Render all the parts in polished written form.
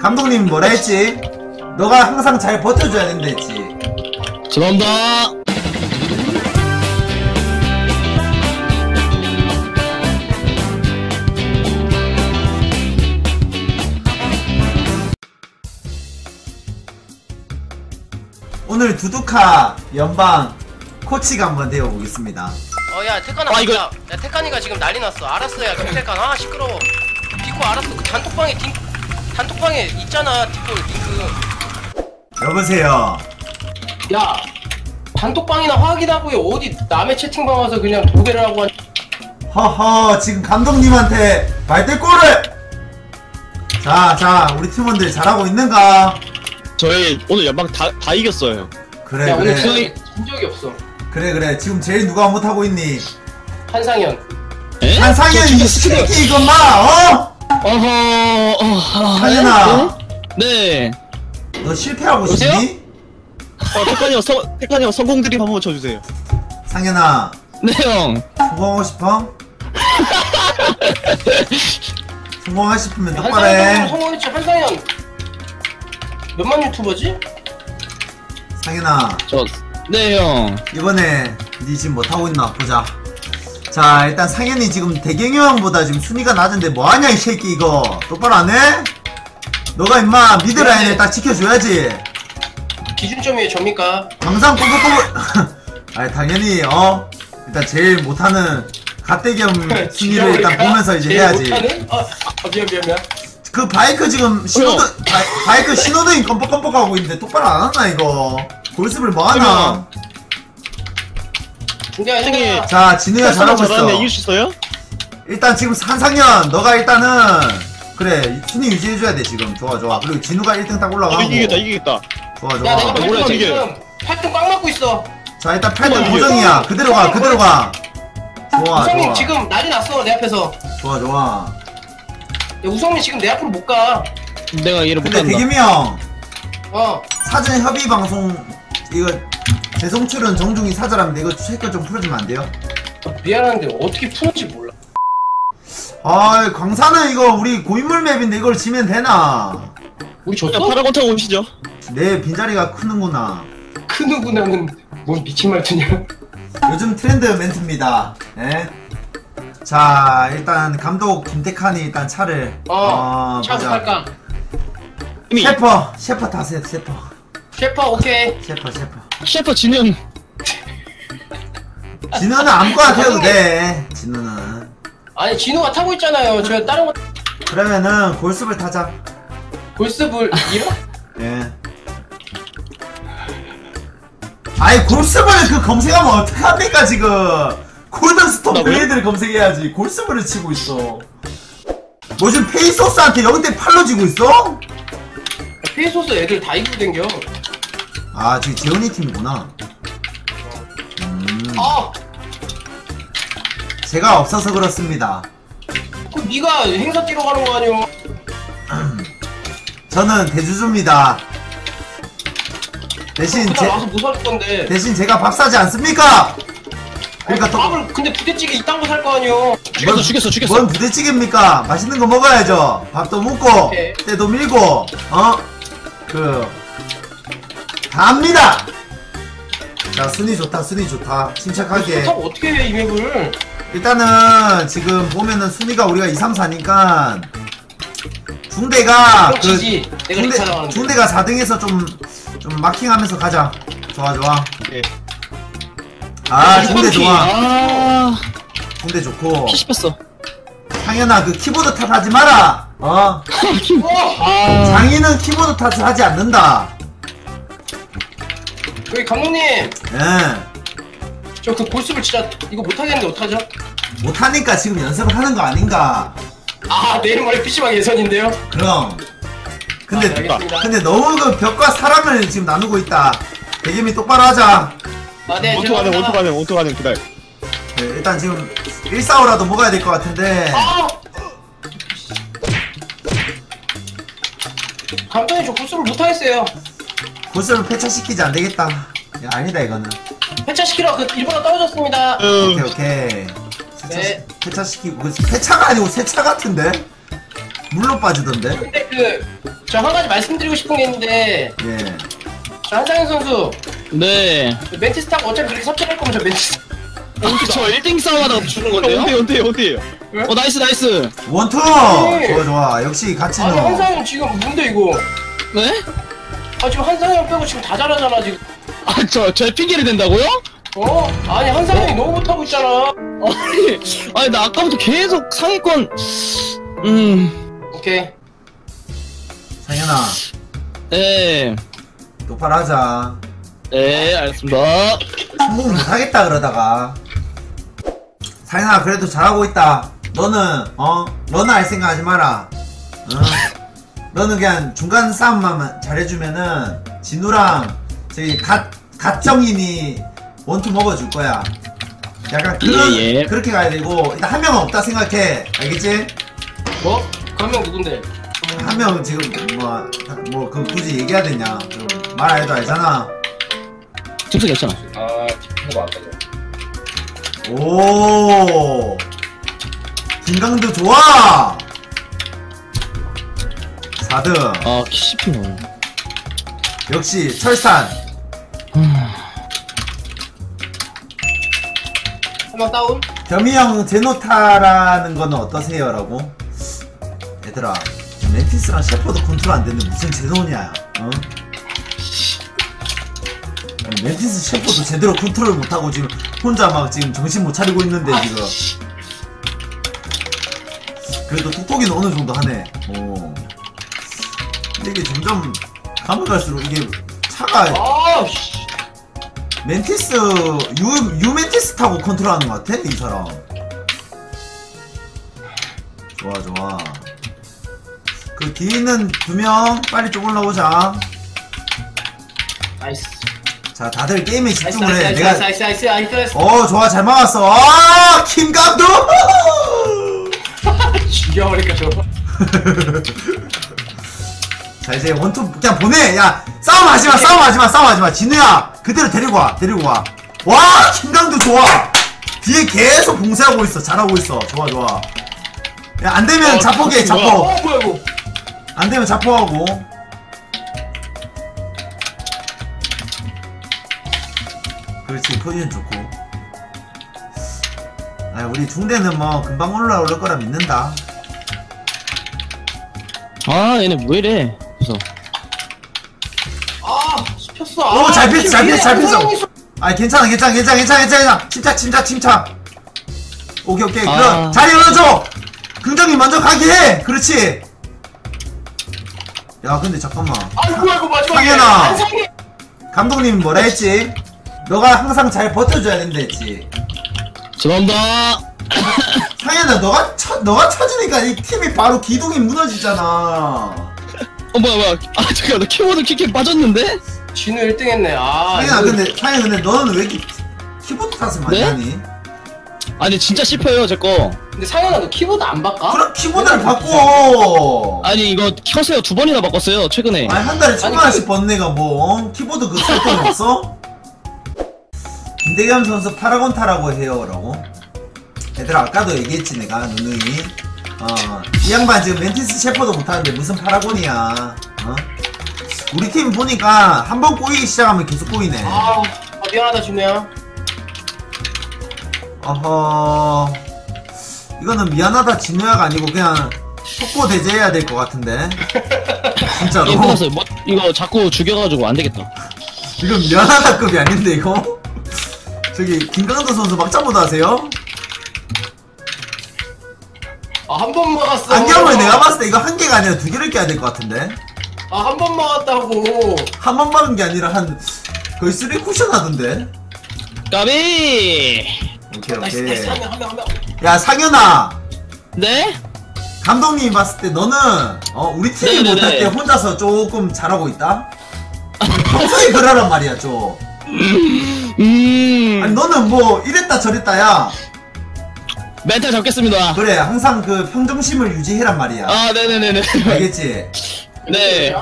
감독님 뭐라 했지? 너가 항상 잘 버텨줘야 된다 했지. 죄송합니다. 오늘 두두카 연방 코치가 한번 되어보겠습니다. 야 태칸아 이거- 야 태칸이가 지금 난리 났어. 알았어 야 김태칸. 아 시끄러워. 디코 알았어. 그 단톡방에 있잖아 디코 링크. 여보세요. 야 단톡방이나 확인하고요. 어디 남의 채팅방 와서 그냥 도배를 하고 한. 허허, 지금 감독님한테 말대꾸를. 자 우리 팀원들 잘하고 있는가? 저희 오늘 연방 다 이겼어요. 그래 야 오늘 그래 진 적이 없어. 그래 지금 제일 누가 못하고 있니? 한상현. 에? 한상현 이 새끼 이거 마. 상현아, 네. 너 실패하고 여보세요? 싶니? 태칸이 형 성공 드립 한번 쳐주세요. 상현아, 네 형. 성공하고 싶어? 성공하고 싶으면 똑바로 해. 한상현 성공했지. 한상현 몇만 유튜버지? 상현아, 네 형. 이번에 니 지금 못하고 있나 보자. 자, 일단 상현이 지금 대경이 형보다 지금 순위가 낮은데 뭐하냐 이 새끼. 이거 똑바로 안 해? 너가 임마 미드라인을 딱 지켜줘야지. 기준점이 접니까? 항상 꼬불꼬불 아니 당연히 일단 제일 못하는 갓대겸 순위를 일단 보면서 이제 해야지. 못하는? 미안. 그 바이크 지금 신호등 바이크 신호등이 껌뻑껌뻑하고 있는데 똑바로 안 하나 이거. 골습을 뭐하나. 중대한 자, 진우야 잘하고 있어. 이길 수 있어요? 일단 지금 한상현 너가 일단은 그래 순위 유지해줘야 돼 지금. 좋아 그리고 진우가 1등 딱 올라가고. 이기겠다. 좋아 야 내가 몰라, 지금 이게. 8등 꽉 막고 있어. 자, 일단 8등 고정이야. 그대로 가. 좋아 우성민 지금 난리 났어 내 앞에서. 좋아 야 우성민 지금 내 앞으로 못 가. 내가 이해를 근데 못한다. 대겸이 형 어. 사전 협의 방송 이거 재송출은 정중히 사절합니다. 이거 체크 좀 풀어주면 안 돼요? 미안한데 어떻게 푸는지 몰라. 아, 광산은 이거 우리 고인물 맵인데 이걸 지면 되나? 우리 자, 졌어? 파라곤 타고 오시죠. 내 빈자리가 크는구나. 그 누구나는 뭔 미친 말투냐. 요즘 트렌드 멘트입니다. 예? 자, 일단 감독 김태칸이 일단 차를 차 보자. 탈까? 셰퍼 타세요. 셰퍼 오케이. 셰퍼 진영. 진우는 아무거나 태워도 돼. 진우는. 아니 진우가 타고 있잖아요. 저 다른 거 그러면은 골습을 타자. 골습을 이겨? 예. 아이, 골습을 그 검색하면 어떡합니까 지금. 골든스톤 뭐라고요? 블레이드를 검색해야지. 골습을 치고 있어. 뭐 지금 페이소스한테 0대 8로 지고 있어? 페이소스 애들 다 이기고 댕겨. 아, 저기 재훈이 팀이구나. 제가 없어서 그렇습니다. 그 네가 행사 뛰러 가는 거 아니오? 저는 대주주입니다. 대신 그날 와서 뭐 살 건데? 대신 제가 밥 사지 않습니까? 그러니까 또 밥을 근데 부대찌개 이딴 거 살 거 아니오? 죽였어. 뭔 부대찌개입니까? 맛있는 거 먹어야죠. 밥도 먹고 오케이. 때도 밀고 다 합니다. 자, 순위 좋다. 침착하게. 타고 어떻게 해 이 맵을? 일단은 지금 보면은 순위가 우리가 2, 3, 4니까 중대가 지지. 내가 리차나가는데 중대가 4등에서 좀 마킹하면서 가자. 좋아. 예. 아, 중대 좋아. 아, 중대 좋고. 피 씹혔어. 상현아, 그 키보드 탓 하지 마라. 아, 장인은 키보드 탓을 하지 않는다. 저기 감독님, 예. 저 그 골습을 진짜 이거 못하겠는데 어떡하죠? 못하니까 지금 연습을 하는 거 아닌가. 아 내일 모레 PC방 예선인데요? 그럼. 근데 알겠습니다. 너무 그 벽과 사람을 지금 나누고 있다. 대겸이 똑바로 하자. 네 원투 가능, 그날. 네, 일단 지금 145라도 먹어야 될 것 같은데. 감독님 저 골습을 못하겠어요. 골수를 폐차시키지 안 되겠다. 야, 아니다 이거는. 회차시키러 그 일본어 떨어졌습니다. 오케이. 네. 폐차시키고 폐차가 아니고 세차 같은데? 물로 빠지던데? 근데 그 저 한 가지 말씀드리고 싶은 게 있는데 예. 저 한상현 선수 네. 멘티스 타고 어차피 그렇게 섭취할 거면 저 멘티스 저 1등 싸움하다가 죽는 건데요? 어때요? 나이스 나이스. 원투! 네. 좋아, 좋아. 역시 같이 아니 넣어. 한상현 지금 뭔데 이거 네? 아 지금 한상현 빼고 지금 다 잘하잖아 지금 저 핑계를 댄다고요? 아니 한상현이 너무 못하고 있잖아 아니 나 아까부터 계속 상위권. 오케이 상현아, 네. 똑바로 하자. 네, 알겠습니다. 성공 못하겠다 그러다가. 상현아, 그래도 잘하고 있다. 너는 너는 알 생각 하지 마라. 너는 그냥 중간 싸움만 잘해주면은 진우랑 저기 갓정인이 원투 먹어줄 거야. 약간 예. 그렇게 가야 되고, 일단 한 명은 없다 생각해. 알겠지? 뭐? 그 한 명 누군데? 한 명 지금 그 굳이 얘기해야 되냐? 말 안 해도 알잖아. 즉석 괜찮아. 아, 이거 안 가져. 오, 김강도 좋아. 4등. 아, 씹히네. 역시 철산. 한 명 다운? 겸이형 제노타라는 거는 어떠세요? 라고. 얘들아, 멘티스랑 셰퍼드 컨트롤 안 되는데 무슨 제노냐? 아니, 멘티스 셰퍼드 제대로 컨트롤 못하고 지금 혼자 막 지금 정신 못 차리고 있는데 지금. 그래도 톡톡이는 어느 정도 하네. 근데 이게 점점 가면 갈수록 이게 차가 아씨 멘티스 유 멘티스 타고 컨트롤하는 것 같아 이 사람. 좋아 좋아. 그 뒤에 있는 2명 빨리 좀 올라오자. 나이스 자 다들 게임에 나이스 집중을 해. 나이스 내가 나이스 나이스 나이스 좋아 잘 막았어. 아 김감독. 죽여버릴까 저거 자 이제 원투 그냥 보내. 야 싸움하지마. 진우야 그대로 데리고 와. 와 김강도 좋아. 뒤에 계속 봉쇄하고 있어. 잘하고 있어. 좋아. 야 안되면 자폭해 자폭. 뭐야 이거 안되면 자폭하고. 그렇지 포지션 좋고. 아 우리 중대는 뭐 금방 올라올 거라 믿는다. 아, 얘네 왜 이래? 그래서. 아 씹혔어 잘 폈어. 아 괜찮아. 침착. 오케이. 그럼 자리 열어줘. 긍정이 먼저 가게 해. 그렇지. 야 근데 잠깐만. 아이고 마지막에 상현아. 한상현 감독님 뭐라 했지? 너가 항상 잘 버텨줘야 된다 했지. 죄송합니다. 상현아 너가 쳐주니까 이 팀이 바로 기둥이 무너지잖아. 뭐야. 아, 잠깐만. 나 키보드 키캡 빠졌는데? 진우 1등 했네 상현아 근데 너는 왜 이렇게 키보드 탓을 많이 네? 하니? 아니, 진짜 씹혀요, 제 거. 근데 상현아 너 키보드 안 바꿔? 그럼 키보드를 바꿔. 아니, 이거 켜세요. 2번이나 바꿨어요, 최근에. 아니 한 달에 1,000원씩 그- 번 내가 뭐 키보드 그 쓸 돈 없어? 김대겸 선수 파라곤 타라고 해요 라고. 얘들아 아까도 얘기했지 내가 누누이. 이 양반 지금 멘티스 셰퍼도 못하는데 무슨 파라곤이야. 우리 팀 보니까 한 번 꼬이기 시작하면 계속 꼬이네. 미안하다 진우야 어허 이거는 미안하다 진우야가 아니고 그냥 속고 대제해야 될 것 같은데. 진짜로 이거 끝났어요. 이거 자꾸 죽여가지고 안 되겠다. 지금 미안하다급이 아닌데 이거. 저기 김강도 선수 막자보다 하세요? 한 번 막았어 안경을 내가 봤을 때 이거 한 개가 아니라 2개를 껴야 될 것 같은데. 한 번 막았다고 한 번 막은 게 아니라 한 거의 3쿠션 하던데. 까비! 나이스 오케이. 한명 야 상현아 네? 감독님이 봤을 때 너는 우리 팀이 네네네. 못할 때 혼자서 조금 잘하고 있다? 평소에 그러란 말이야 좀. 아니 너는 뭐 이랬다 저랬다 야. 멘탈 잡겠습니다. 그래 항상 그 평정심을 유지해란 말이야. 아, 네네네네. 알겠지? 네.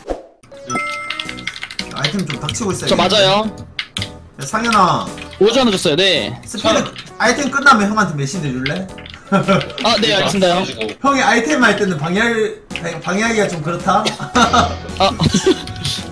아이템 좀 닥치고 있어야 저 맞아요. 야, 상현아 5주 하나 줬어요, 네. 스피드 아이템 끝나면 형한테 메시지 줄래? 아, 네, 알겠습니다, 형. 가지고. 형이 아이템 할 때는 방해하기가 좀 그렇다? 아,